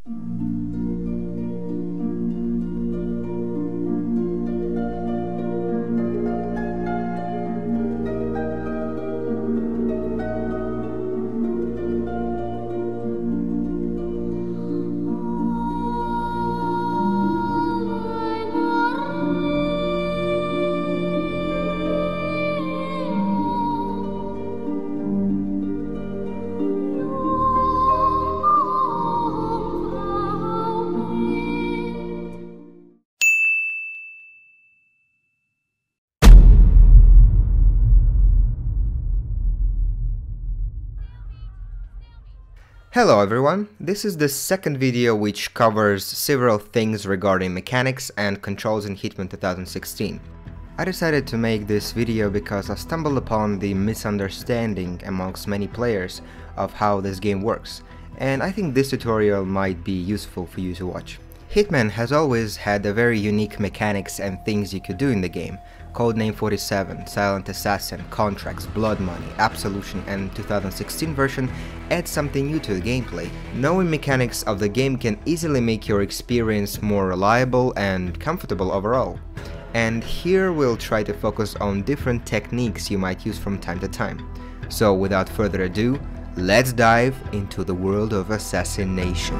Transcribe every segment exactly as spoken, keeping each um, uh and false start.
Hello everyone, this is the second video which covers several things regarding mechanics and controls in Hitman two thousand sixteen. I decided to make this video because I stumbled upon the misunderstanding amongst many players of how this game works, and I think this tutorial might be useful for you to watch. Hitman has always had a very unique mechanics and things you could do in the game. Codename forty-seven, Silent Assassin, Contracts, Blood Money, Absolution, and two thousand sixteen version adds something new to the gameplay. Knowing mechanics of the game can easily make your experience more reliable and comfortable overall. And here we'll try to focus on different techniques you might use from time to time. So without further ado, let's dive into the world of assassination.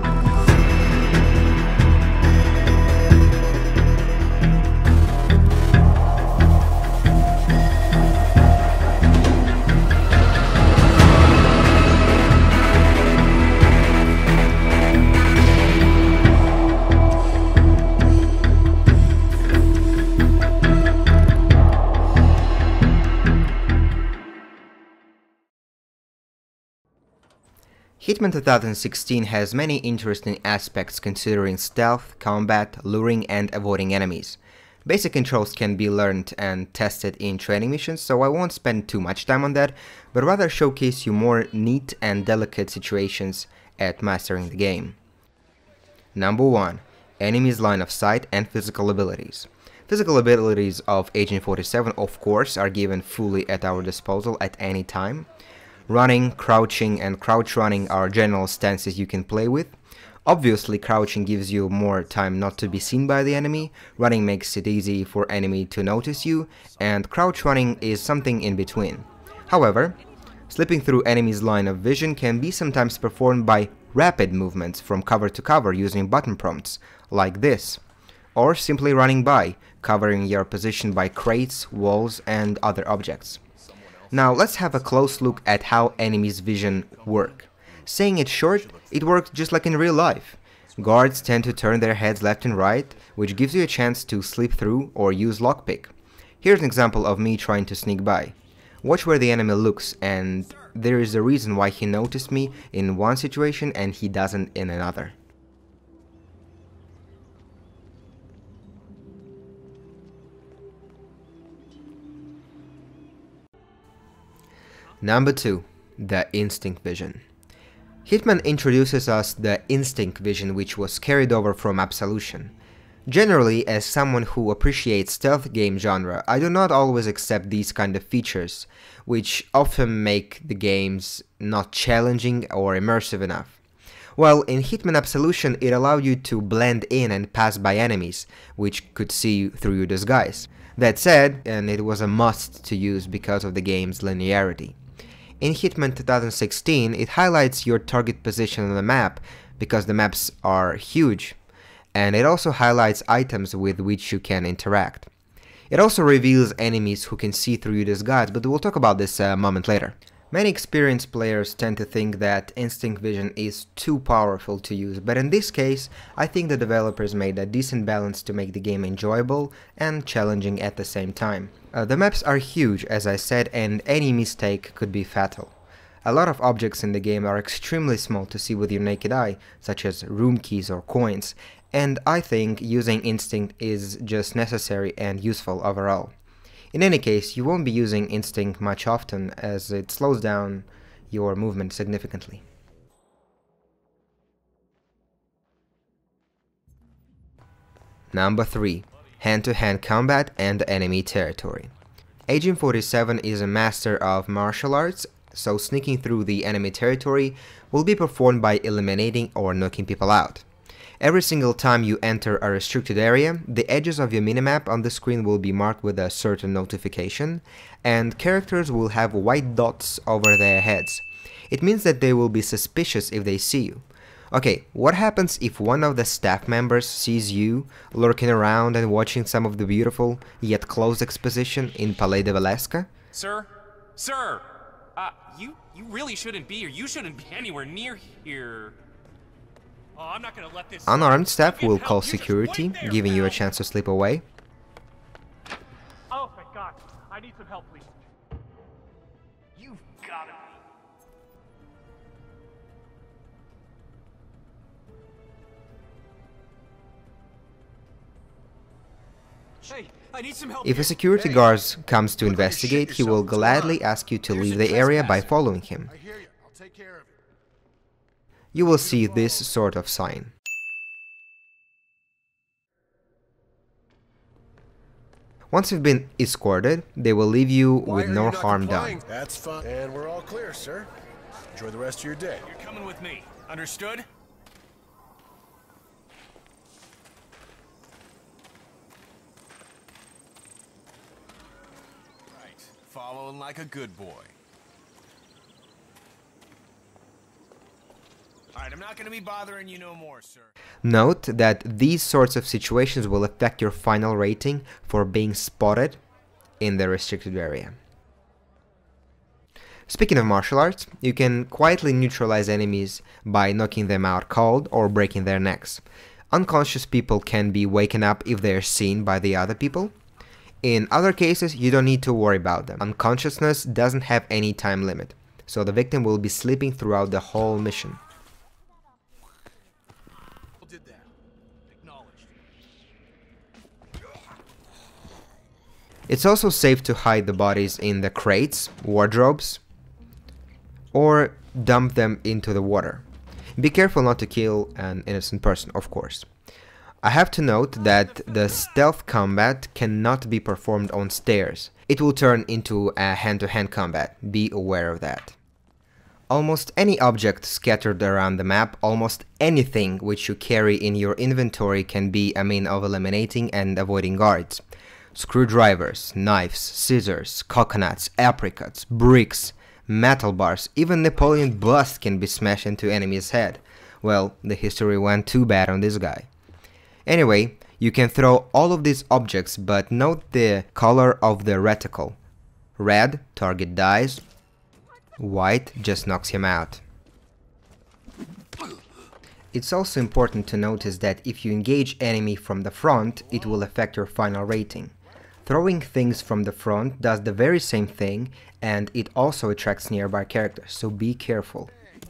Hitman two thousand sixteen has many interesting aspects considering stealth, combat, luring, and avoiding enemies. Basic controls can be learned and tested in training missions, so I won't spend too much time on that, but rather showcase you more neat and delicate situations at mastering the game. Number one. Enemies' line of sight and physical abilities. Physical abilities of Agent forty-seven, of course, are given fully at our disposal at any time. Running, crouching, and crouch running are general stances you can play with. Obviously, crouching gives you more time not to be seen by the enemy, running makes it easy for enemy to notice you, and crouch running is something in between. However, slipping through enemy's line of vision can be sometimes performed by rapid movements from cover to cover using button prompts, like this, or simply running by, covering your position by crates, walls, and other objects. Now let's have a close look at how enemies' vision work. Saying it short, it works just like in real life. Guards tend to turn their heads left and right, which gives you a chance to slip through or use lockpick. Here's an example of me trying to sneak by. Watch where the enemy looks, and there is a reason why he noticed me in one situation and he doesn't in another. Number two. The Instinct Vision. Hitman introduces us the Instinct Vision, which was carried over from Absolution. Generally, as someone who appreciates stealth game genre, I do not always accept these kind of features, which often make the games not challenging or immersive enough. Well, in Hitman Absolution, it allowed you to blend in and pass by enemies, which could see you through your disguise. That said, and it was a must to use because of the game's linearity. In Hitman two thousand sixteen, it highlights your target position on the map because the maps are huge, and it also highlights items with which you can interact. It also reveals enemies who can see through your disguise, but we'll talk about this a moment later. Many experienced players tend to think that Instinct Vision is too powerful to use, but in this case, I think the developers made a decent balance to make the game enjoyable and challenging at the same time. Uh, the maps are huge, as I said, and any mistake could be fatal. A lot of objects in the game are extremely small to see with your naked eye, such as room keys or coins, and I think using Instinct is just necessary and useful overall. In any case, you won't be using Instinct much often as it slows down your movement significantly. Number three. Hand-to-hand combat and enemy territory. Agent forty-seven is a master of martial arts, so sneaking through the enemy territory will be performed by eliminating or knocking people out. Every single time you enter a restricted area, the edges of your minimap on the screen will be marked with a certain notification, and characters will have white dots over their heads. It means that they will be suspicious if they see you. Okay, what happens if one of the staff members sees you lurking around and watching some of the beautiful yet closed exposition in Palais de Velasca? Sir? Sir! Uh, you, you really shouldn't be here. You shouldn't be anywhere near here. Oh, I'm not gonna let this... Unarmed staff will call security, giving you a chance to slip away. Oh, thank God. I need some help, please. You've gotta be... Hey, I need some help. If a security guard comes to investigate, he will gladly ask you to leave the area by following him. I hear you. I'll take care of it. You will see this sort of sign. Once you've been escorted, they will leave you with no harm done. That's fine. And we're all clear, sir. Enjoy the rest of your day. You're coming with me. Understood? Right. Following like a good boy. Alright, I'm not gonna be bothering you no more, sir. Note that these sorts of situations will affect your final rating for being spotted in the restricted area. Speaking of martial arts, you can quietly neutralize enemies by knocking them out cold or breaking their necks. Unconscious people can be waken up if they are seen by the other people. In other cases, you don't need to worry about them. Unconsciousness doesn't have any time limit, so the victim will be sleeping throughout the whole mission. It's also safe to hide the bodies in the crates, wardrobes, or dump them into the water. Be careful not to kill an innocent person, of course. I have to note that the stealth combat cannot be performed on stairs. It will turn into a hand-to-hand combat. Be aware of that. Almost any object scattered around the map, almost anything which you carry in your inventory can be a mean of eliminating and avoiding guards. Screwdrivers, knives, scissors, coconuts, apricots, bricks, metal bars, even Napoleon bust can be smashed into enemy's head. Well, the history went too bad on this guy. Anyway, you can throw all of these objects, but note the color of the reticle. Red, target dies. White just knocks him out. It's also important to notice that if you engage enemy from the front, it will affect your final rating. Throwing things from the front does the very same thing, and it also attracts nearby characters, so be careful.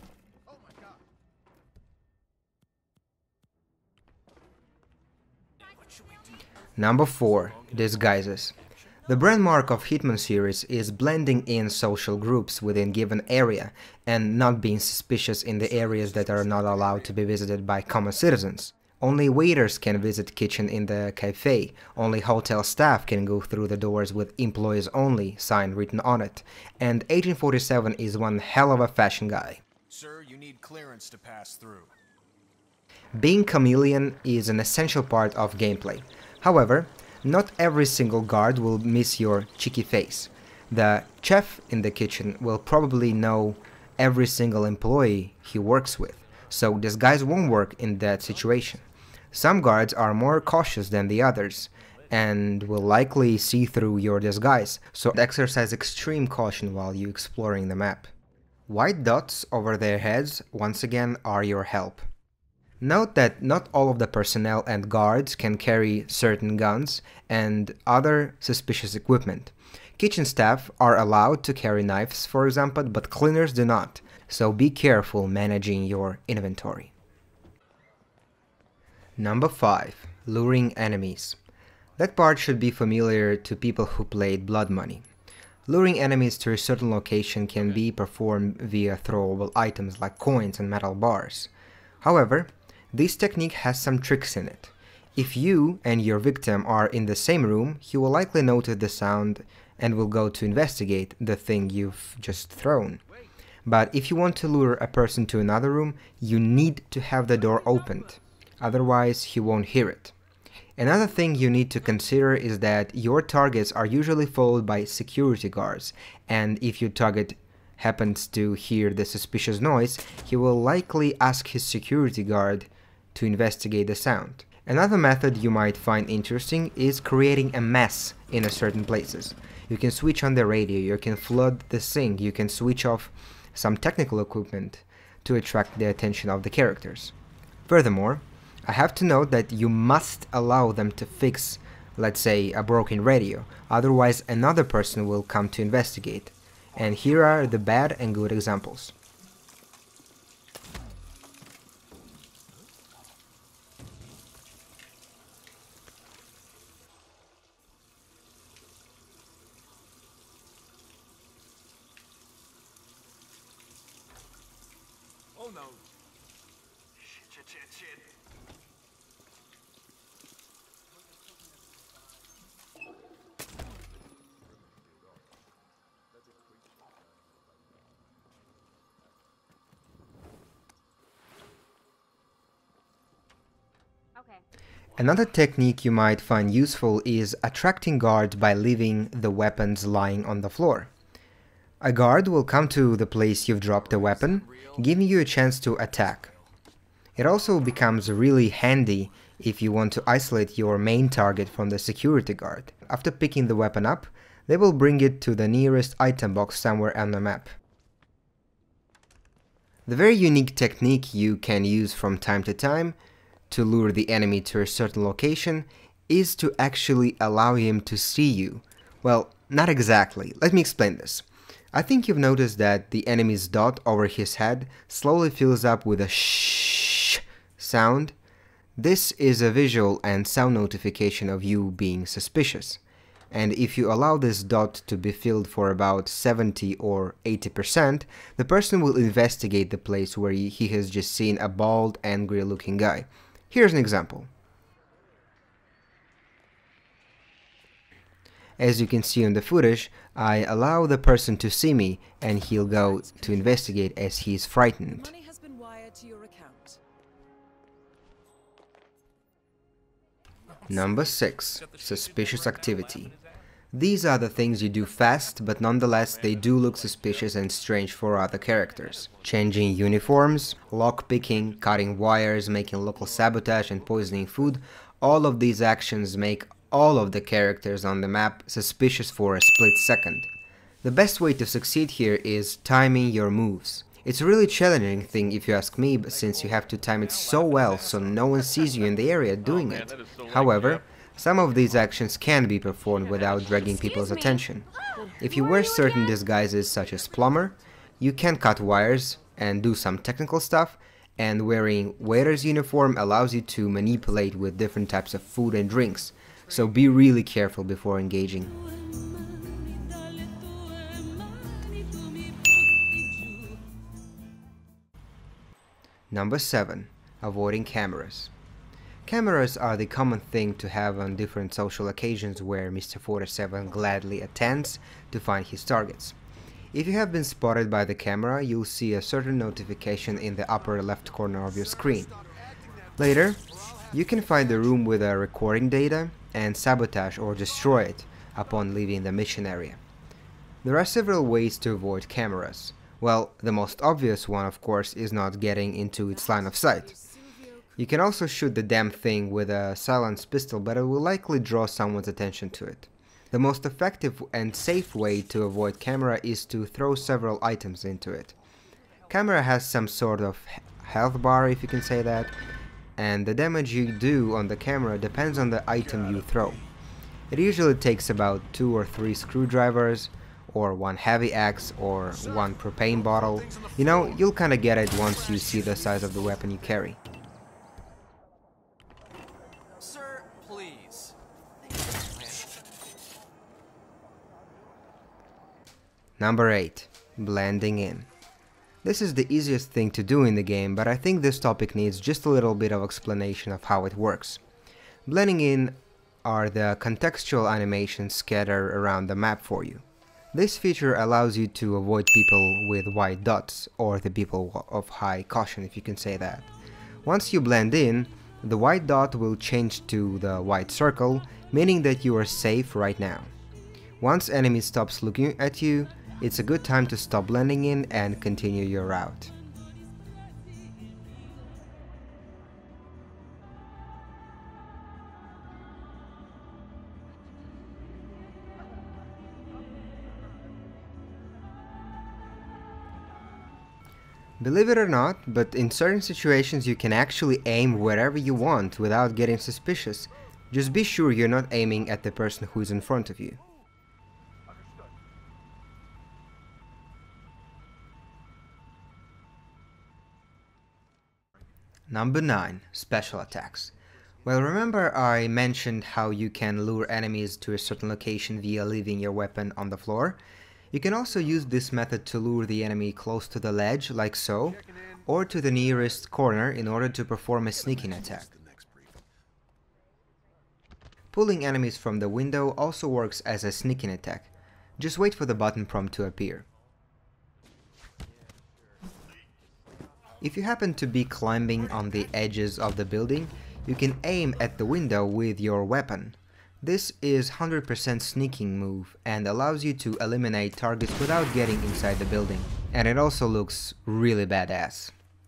Number four. Disguises. The brand mark of Hitman series is blending in social groups within given area and not being suspicious in the areas that are not allowed to be visited by common citizens. Only waiters can visit kitchen in the cafe, only hotel staff can go through the doors with employees only sign written on it, and Agent forty-seven is one hell of a fashion guy. Sir, you need clearance to pass through. Being chameleon is an essential part of gameplay. However, not every single guard will miss your cheeky face. The chef in the kitchen will probably know every single employee he works with, so disguise won't work in that situation. Some guards are more cautious than the others, and will likely see through your disguise, so exercise extreme caution while you exploring the map. White dots over their heads, once again, are your help. Note that not all of the personnel and guards can carry certain guns and other suspicious equipment. Kitchen staff are allowed to carry knives, for example, but cleaners do not, so be careful managing your inventory. Number five. Luring enemies. That part should be familiar to people who played Blood Money. Luring enemies to a certain location can be performed via throwable items like coins and metal bars. However, this technique has some tricks in it. If you and your victim are in the same room, he will likely notice the sound and will go to investigate the thing you've just thrown. But if you want to lure a person to another room, you need to have the door opened. otherwise he won't hear it. Another thing you need to consider is that your targets are usually followed by security guards, and if your target happens to hear the suspicious noise, he will likely ask his security guard to investigate the sound. Another method you might find interesting is creating a mess in a certain places. You can switch on the radio, you can flood the sink, you can switch off some technical equipment to attract the attention of the characters. Furthermore, I have to note that you must allow them to fix, let's say, a broken radio, otherwise another person will come to investigate. And here are the bad and good examples. Oh no. Shit, shit, shit, shit. Okay. Another technique you might find useful is attracting guards by leaving the weapons lying on the floor. A guard will come to the place you've dropped the weapon, giving you a chance to attack. It also becomes really handy if you want to isolate your main target from the security guard. After picking the weapon up, they will bring it to the nearest item box somewhere on the map. The very unique technique you can use from time to time to lure the enemy to a certain location is to actually allow him to see you. Well, not exactly. Let me explain this. I think you've noticed that the enemy's dot over his head slowly fills up with a shh sound. This is a visual and sound notification of you being suspicious. And if you allow this dot to be filled for about seventy or eighty percent, the person will investigate the place where he has just seen a bald, angry looking guy. Here's an example. As you can see on the footage, I allow the person to see me and he'll go to investigate as he's frightened. Money has been wired to your account. Number six. Suspicious activity. These are the things you do fast, but nonetheless they do look suspicious and strange for other characters. Changing uniforms, lockpicking, cutting wires, making local sabotage and poisoning food, all of these actions make all of the characters on the map suspicious for a split second. The best way to succeed here is timing your moves. It's a really challenging thing if you ask me, since you have to time it so well so no one sees you in the area doing it. However, some of these actions can be performed without dragging people's attention. If you wear certain disguises such as plumber, you can cut wires and do some technical stuff, and wearing waiter's uniform allows you to manipulate with different types of food and drinks, so be really careful before engaging. Number seven. Avoiding cameras. Cameras are the common thing to have on different social occasions where Mister forty-seven gladly attends to find his targets. If you have been spotted by the camera, you'll see a certain notification in the upper left corner of your screen. Later, you can find the room with a recording data and sabotage or destroy it upon leaving the mission area. There are several ways to avoid cameras. Well, the most obvious one, of course, is not getting into its line of sight. You can also shoot the damn thing with a silenced pistol, but it will likely draw someone's attention to it. The most effective and safe way to avoid camera is to throw several items into it. Camera has some sort of health bar, if you can say that, and the damage you do on the camera depends on the item you throw. It usually takes about two or three screwdrivers, or one heavy axe, or one propane bottle. You know, you'll kinda get it once you see the size of the weapon you carry. Sir, please. Number eight. Blending in. This is the easiest thing to do in the game, but I think this topic needs just a little bit of explanation of how it works. Blending in are the contextual animations scattered around the map for you. This feature allows you to avoid people with white dots, or the people of high caution, if you can say that. Once you blend in, The white dot will change to the white circle, meaning that you are safe right now. Once enemy stops looking at you, it's a good time to stop blending in and continue your route. Believe it or not, but in certain situations you can actually aim wherever you want without getting suspicious. Just be sure you're not aiming at the person who's in front of you. Number nine. Special attacks. Well, remember I mentioned how you can lure enemies to a certain location via leaving your weapon on the floor? You can also use this method to lure the enemy close to the ledge, like so, or to the nearest corner in order to perform a sneaking attack. Pulling enemies from the window also works as a sneaking attack. Just wait for the button prompt to appear. If you happen to be climbing on the edges of the building, you can aim at the window with your weapon. This is one hundred percent sneaking move and allows you to eliminate targets without getting inside the building. And it also looks really badass.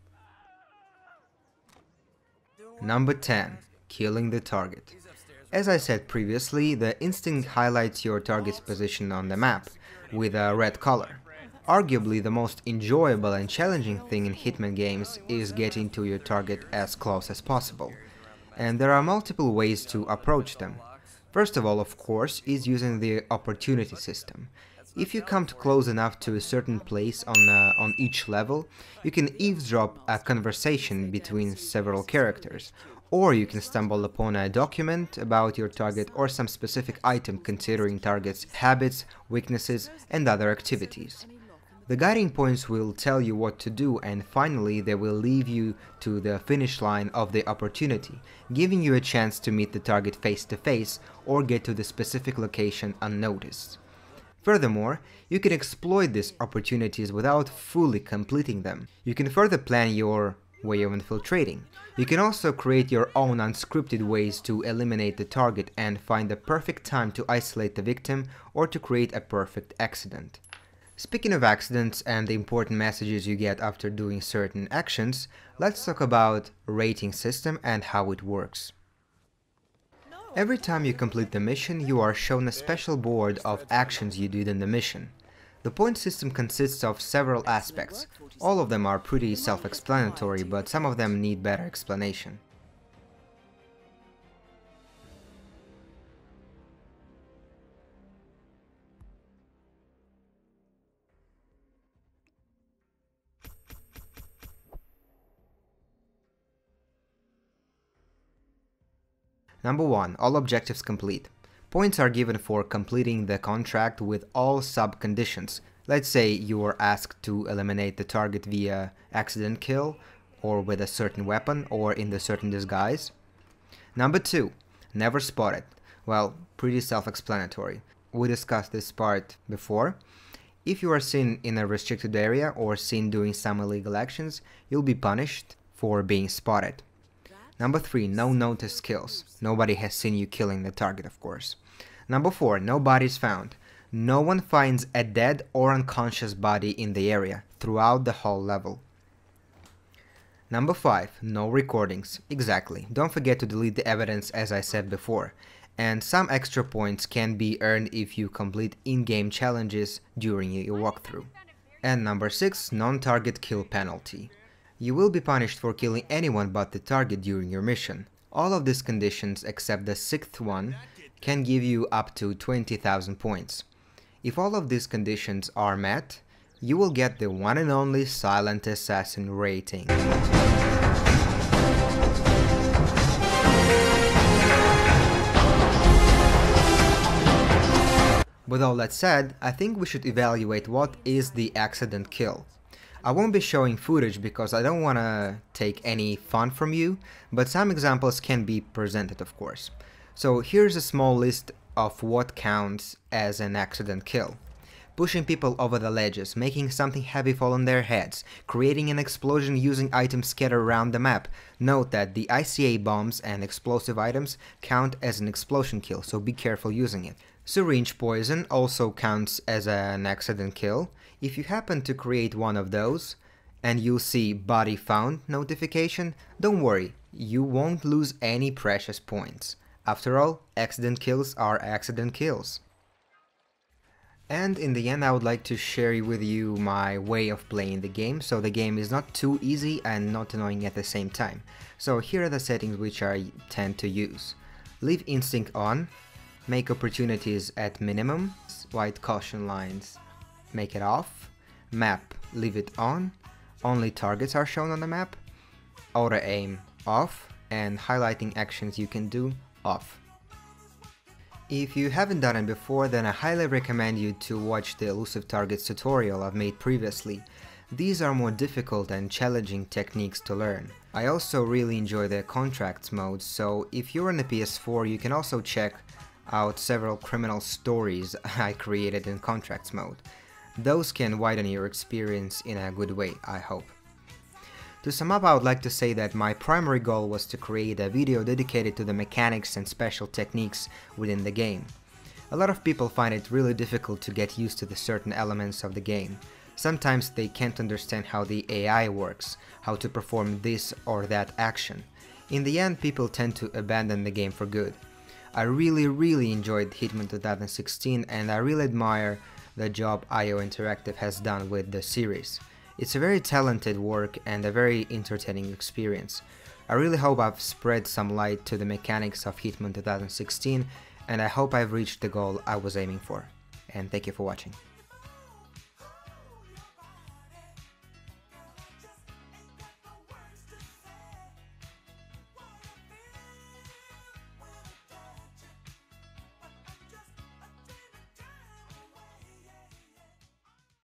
Number ten. Killing the target. As I said previously, the instinct highlights your target's position on the map with a red color. Arguably the most enjoyable and challenging thing in Hitman games is getting to your target as close as possible. And there are multiple ways to approach them. First of all, of course, is using the opportunity system. If you come close enough to a certain place on, uh, on each level, you can eavesdrop a conversation between several characters, or you can stumble upon a document about your target or some specific item considering target's habits, weaknesses, and other activities. The guiding points will tell you what to do, and finally they will lead you to the finish line of the opportunity, giving you a chance to meet the target face to face or get to the specific location unnoticed. Furthermore, you can exploit these opportunities without fully completing them. You can further plan your way of infiltrating. You can also create your own unscripted ways to eliminate the target and find the perfect time to isolate the victim or to create a perfect accident. Speaking of accidents and the important messages you get after doing certain actions, let's talk about rating system and how it works. Every time you complete the mission, you are shown a special board of actions you did in the mission. The point system consists of several aspects. All of them are pretty self-explanatory, but some of them need better explanation. Number one. All objectives complete. Points are given for completing the contract with all sub-conditions. Let's say you are asked to eliminate the target via accident kill, or with a certain weapon, or in the certain disguise. Number two. Never spotted. Well, pretty self-explanatory. We discussed this part before. If you are seen in a restricted area or seen doing some illegal actions, you'll be punished for being spotted. Number three. No noticed kills. Nobody has seen you killing the target, of course. Number four. No bodies found. No one finds a dead or unconscious body in the area throughout the whole level. Number five. No recordings. Exactly. Don't forget to delete the evidence, as I said before. And some extra points can be earned if you complete in-game challenges during your walkthrough. And number six. Non-target kill penalty. You will be punished for killing anyone but the target during your mission. All of these conditions, except the sixth one, can give you up to twenty thousand points. If all of these conditions are met, you will get the one and only Silent Assassin rating. With all that said, I think we should evaluate what is the accident kill. I won't be showing footage because I don't want to take any fun from you, but some examples can be presented, of course. So here's a small list of what counts as an accident kill. pushing people over the ledges, making something heavy fall on their heads, creating an explosion using items scattered around the map. Note that the I C A bombs and explosive items count as an explosion kill, so be careful using it. Syringe poison also counts as an accident kill. If you happen to create one of those, and you'll see body found notification, don't worry, you won't lose any precious points. After all, accident kills are accident kills. And in the end, I would like to share with you my way of playing the game, so the game is not too easy and not annoying at the same time. So here are the settings which I tend to use. Leave instinct on, make opportunities at minimum, white caution lines, make it off, map, leave it on, only targets are shown on the map, auto aim off, and highlighting actions you can do off. If you haven't done it before, then I highly recommend you to watch the elusive targets tutorial I've made previously. These are more difficult and challenging techniques to learn. I also really enjoy the contracts mode, so if you're on the P S four you can also check out several criminal stories I created in contracts mode. Those can widen your experience in a good way, I hope. To sum up, I would like to say that my primary goal was to create a video dedicated to the mechanics and special techniques within the game. A lot of people find it really difficult to get used to the certain elements of the game. Sometimes they can't understand how the A I works, how to perform this or that action. In the end, people tend to abandon the game for good. I really really enjoyed Hitman two thousand sixteen, and I really admire the job I O Interactive has done with the series. It's a very talented work and a very entertaining experience. I really hope I've spread some light to the mechanics of Hitman two thousand sixteen, and I hope I've reached the goal I was aiming for. And thank you for watching.